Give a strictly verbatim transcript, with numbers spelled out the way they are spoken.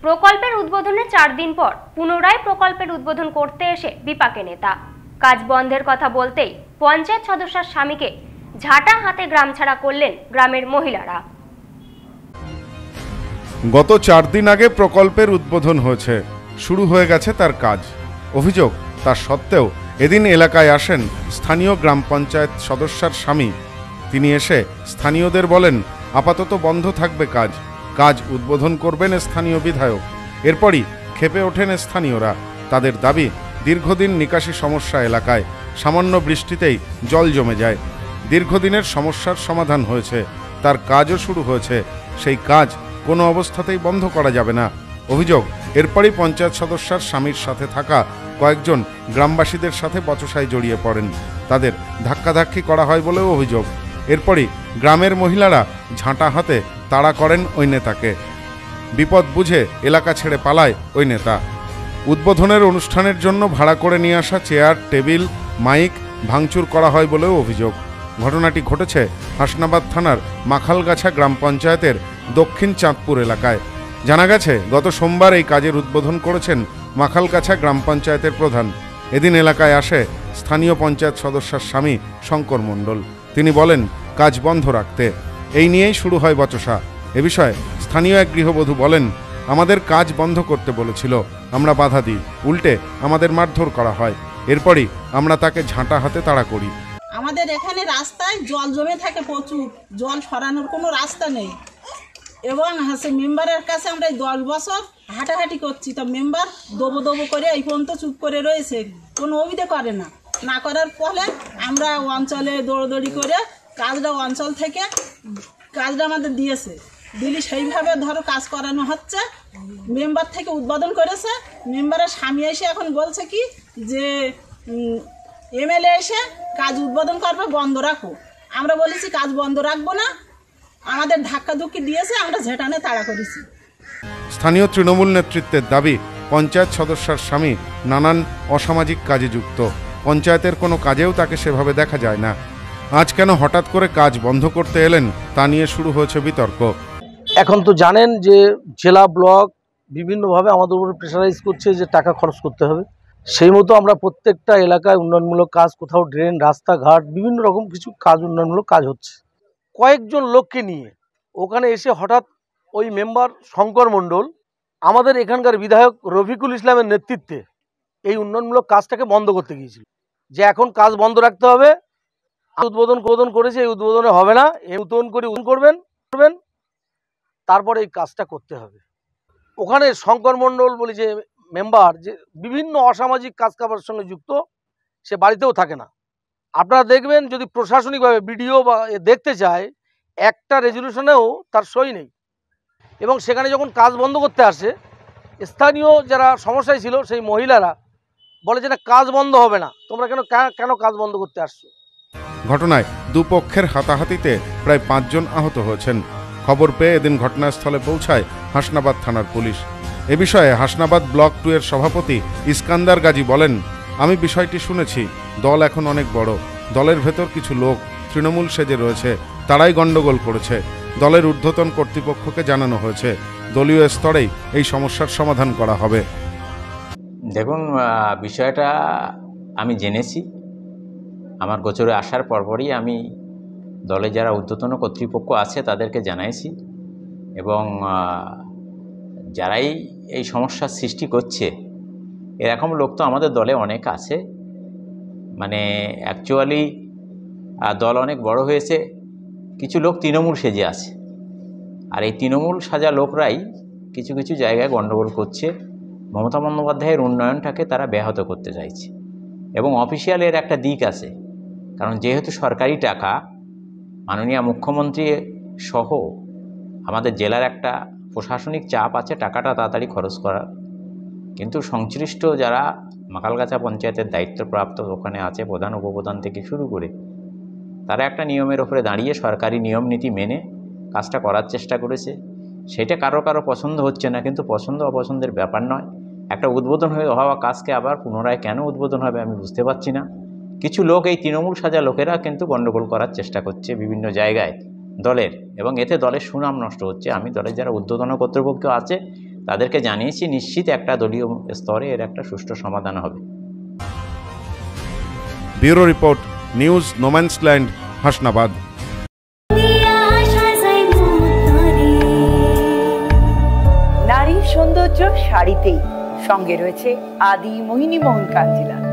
প্রকল্পের উদ্বোধনের চার দিন পর পুনরায় প্রকল্পের উদ্বোধন করতে এসে বিপাকে নেতা। কাজ বন্ধের কথা বলতেই পঞ্চায়েত সদস্যের স্বামীকে ঝাঁটা হাতে গ্রাম ছাড়া করলেন গ্রামের মহিলারা। গত চার দিন আগে প্রকল্পের উদ্বোধন হয়েছে, শুরু হয়ে গেছে তার কাজ। অভিযোগ, তার সত্ত্বেও এদিন এলাকায় আসেন স্থানীয় গ্রাম পঞ্চায়েত সদস্যার স্বামী। তিনি এসে স্থানীয়দের বলেন আপাতত বন্ধ থাকবে কাজ, কাজ উদ্বোধন করবেন স্থানীয় বিধায়ক। এরপরই ক্ষেপে ওঠেন স্থানীয়রা। তাদের দাবি, দীর্ঘদিন নিকাশি সমস্যা এলাকায়, সামান্য বৃষ্টিতেই জল জমে যায়। দীর্ঘদিনের সমস্যার সমাধান হয়েছে, তার কাজও শুরু হয়েছে, সেই কাজ কোনো অবস্থাতেই বন্ধ করা যাবে না। অভিযোগ, এরপরই পঞ্চায়েত সদস্যার স্বামীর সাথে থাকা কয়েকজন গ্রামবাসীদের সাথে বচসায় জড়িয়ে পড়েন। তাদের ধাক্কাধাক্কি করা হয় বলেও অভিযোগ। এরপরই গ্রামের মহিলারা ঝাঁটা হাতে তাড়া করেন ওই নেতাকে। বিপদ বুঝে এলাকা ছেড়ে পালায় ওই নেতা। উদ্বোধনের অনুষ্ঠানের জন্য ভাড়া করে নিয়ে আসা চেয়ার, টেবিল, মাইক ভাঙচুর করা হয় বলেও অভিযোগ। ঘটনাটি ঘটেছে হাসনাবাদ থানার মাখালগাছা গ্রাম পঞ্চায়েতের দক্ষিণ চাঁদপুর এলাকায়। জানা গেছে, গত সোমবার এই কাজের উদ্বোধন করেছেন মাখালগাছা গ্রাম পঞ্চায়েতের প্রধান। এদিন এলাকায় আসে স্থানীয় পঞ্চায়েত সদস্যার স্বামী শঙ্কর মণ্ডল। তিনি বলেন কাজ বন্ধ রাখতে। এই নিয়েই শুরু হয় বচসা। এ বিষয়ে স্থানীয় এক গৃহবধূ বলেন, আমাদের কাজ বন্ধ করতে বলেছিল, আমরা বাধা দিই, উল্টে আমাদের মারধর করা হয়। এরপরই আমরা তাকে ঝাঁটা হাতে তাড়া করি। আমাদের এখানে রাস্তায় জল জমে থাকে প্রচুর, জল সরানোর কোনো রাস্তা নেই। এবং হচ্ছে মেম্বারের কাছে আমরা এই দশ বছর হাঁটাহাঁটি করছি, তো মেম্বার দবো দবো করে এই পর্যন্ত চুপ করে রয়েছে, কোনো অভিযোগ করে না। না করার ফলে আমরা অঞ্চলে দৌড়দৌড়ি করে কাজটা অঞ্চল থেকে কাজটা আমাদের দিয়েছে, দিলি সেইভাবে ধরো কাজ করানো হচ্ছে। মেম্বার থেকে উদ্বোধন করেছে, মেম্বারের স্বামী এসে এখন বলছে কি যে এমএলএ এসে কাজ উদ্বোধন করবে, বন্ধ রাখো। আমরা বলেছি কাজ বন্ধ রাখবো না, আমাদের ধাক্কা ধুক্কি দিয়েছে, আমরা ঝেঁটানে তাড়া করেছি। স্থানীয় তৃণমূল নেতৃত্বের দাবি, পঞ্চায়েত সদস্যার স্বামী নানান অসামাজিক কাজে যুক্ত। পঞ্চায়েতের কোনো কাজেও তাকে সেভাবে দেখা যায় না। আজ কেন হঠাৎ করে কাজ বন্ধ করতে এলেন তা নিয়ে শুরু হয়েছে বিতর্ক। এখন তো জানেন যে জেলা ব্লক বিভিন্নভাবে আমাদের উপরে প্রেশারাইজ করছে যে টাকা খরচ করতে হবে। সেই মতো আমরা প্রত্যেকটা এলাকায় উন্নয়নমূলক কাজ, কোথাও ড্রেন, রাস্তাঘাট, বিভিন্ন রকম কিছু কাজ, উন্নয়নমূলক কাজ হচ্ছে। কয়েকজন লোককে নিয়ে ওখানে এসে হঠাৎ ওই মেম্বার শঙ্কর মণ্ডল আমাদের এখানকার বিধায়ক রফিকুল ইসলামের নেতৃত্বে এই উন্নয়নমূলক কাজটাকে বন্ধ করতে গিয়েছিল, যে এখন কাজ বন্ধ রাখতে হবে। উদ্বোধন উদ্বোধন করেছে, এই উদ্বোধনে হবে না, এই উদ্বোধন করে করবেন করবেন তারপরে এই কাজটা করতে হবে। ওখানে শঙ্কর মণ্ডল বলি যে মেম্বার, যে বিভিন্ন অসামাজিক কাজ কারবারের সঙ্গে যুক্ত, সে বাড়িতেও থাকে না। আপনারা দেখবেন যদি প্রশাসনিকভাবে ভিডিও বা দেখতে চায়, একটা রেজলিউশনেও তার সই নেই। এবং সেখানে যখন কাজ বন্ধ করতে আসে, স্থানীয় যারা সমস্যায় ছিল সেই মহিলারা বলে যে না, কাজ বন্ধ হবে না, তোমরা কেন কেন কাজ বন্ধ করতে আসছো। ঘটনায় দুপক্ষের হাতাহাতিতে প্রায় পাঁচজন আহত হয়েছেন। খবর পেয়ে এদিন ঘটনাস্থলে পৌঁছায় হাসনাবাদ থানার পুলিশ। এ বিষয়ে হাসনাবাদ ব্লক টু এর সভাপতি ইস্কান্দার গাজী বলেন, আমি বিষয়টি শুনেছি, দল এখন অনেক বড়, দলের ভেতর কিছু লোক তৃণমূল সেজে রয়েছে, তারাই গন্ডগোল করেছে। দলের ঊর্ধ্বতন কর্তৃপক্ষকে জানানো হয়েছে, দলীয় স্তরেই এই সমস্যার সমাধান করা হবে। দেখুন, বিষয়টা আমি জেনেছি, আমার গোচরে আসার পরপরই আমি দলে যারা ঊর্ধ্বতন কর্তৃপক্ষ আছে তাদেরকে জানাইছি, এবং যারাই এই সমস্যার সৃষ্টি করছে এরকম লোক তো আমাদের দলে অনেক আছে। মানে অ্যাকচুয়ালি দল অনেক বড় হয়েছে, কিছু লোক তৃণমূল সেজে আছে, আর এই তৃণমূল সাজা লোকরাই কিছু কিছু জায়গায় গণ্ডগোল করছে। মমতা বন্দ্যোপাধ্যায়ের উন্নয়নটাকে তারা ব্যাহত করতে চাইছে, এবং অফিসিয়ালের একটা দিক আছে, কারণ যেহেতু সরকারি টাকা, মাননীয় মুখ্যমন্ত্রী সহ আমাদের জেলার একটা প্রশাসনিক চাপ আছে টাকাটা তাড়াতাড়ি খরচ করার। কিন্তু সংশ্লিষ্ট যারা মাখালগাছা পঞ্চায়েতের দায়িত্বপ্রাপ্ত ওখানে আছে, প্রধান উপপ্রধান থেকে শুরু করে, তারা একটা নিয়মের ওপরে দাঁড়িয়ে সরকারি নিয়ম নীতি মেনে কাজটা করার চেষ্টা করেছে। সেটা কারো কারো পছন্দ হচ্ছে না, কিন্তু পছন্দ অপছন্দের ব্যাপার নয়। একটা উদ্বোধন হয়ে হওয়া কাজকে আবার পুনরায় কেন উদ্বোধন হবে আমি বুঝতে পারছি না। কিছু লোক, এই তৃণমূল সাজা লোকেরা কিন্তু গণ্ডগোল করার চেষ্টা করছে বিভিন্ন জায়গায় দলের, এবং এতে দলের সুনাম নষ্ট হচ্ছে। আমি দলের যারা ঊর্ধ্বতন কর্তৃপক্ষ আছে তাদেরকে জানিয়েছি নিশ্চিত একটা দলীয় স্তরে এর একটা সুষ্ঠু সমাধান হবে। Bureau report, news, no man's land, Hasnabad. নারীর সৌন্দর্য শাড়িতেই, সঙ্গে রয়েছে আদি মোহিনী মোহন কাঞ্জিলা।